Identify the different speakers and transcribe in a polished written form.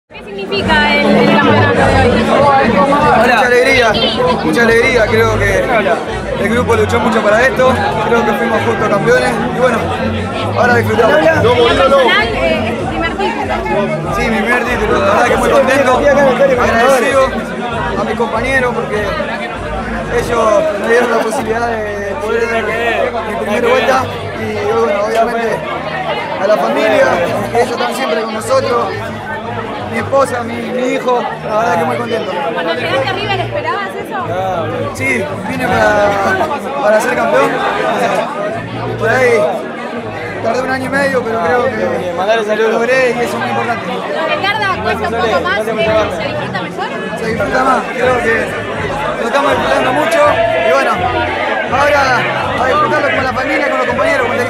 Speaker 1: ¿Qué significa el campeonato de hoy?
Speaker 2: Mucha alegría, creo que el grupo luchó mucho para esto, creo que fuimos justos campeones y bueno, ahora disfrutamos.
Speaker 1: En lo personal, ¿es tu primer título?
Speaker 2: Sí, mi primer título, la verdad que muy contento, agradecido a mis compañeros porque ellos me dieron la posibilidad de poder dar mi primera vuelta y bueno, obviamente a la familia, que ellos están siempre con nosotros. Mi esposa, mi hijo, la verdad que muy contento.
Speaker 1: Cuando llegaste a River, ¿esperabas eso?
Speaker 2: Sí, vine para ser campeón. Por ahí tardé 1 año y medio, pero creo que lo logré y eso es muy importante.
Speaker 1: Lo que tarda cuesta un poco más, ¿se disfruta mejor?
Speaker 2: Se disfruta más, creo que lo estamos disfrutando mucho y bueno, ahora a disfrutarlo con la familia, con los compañeros.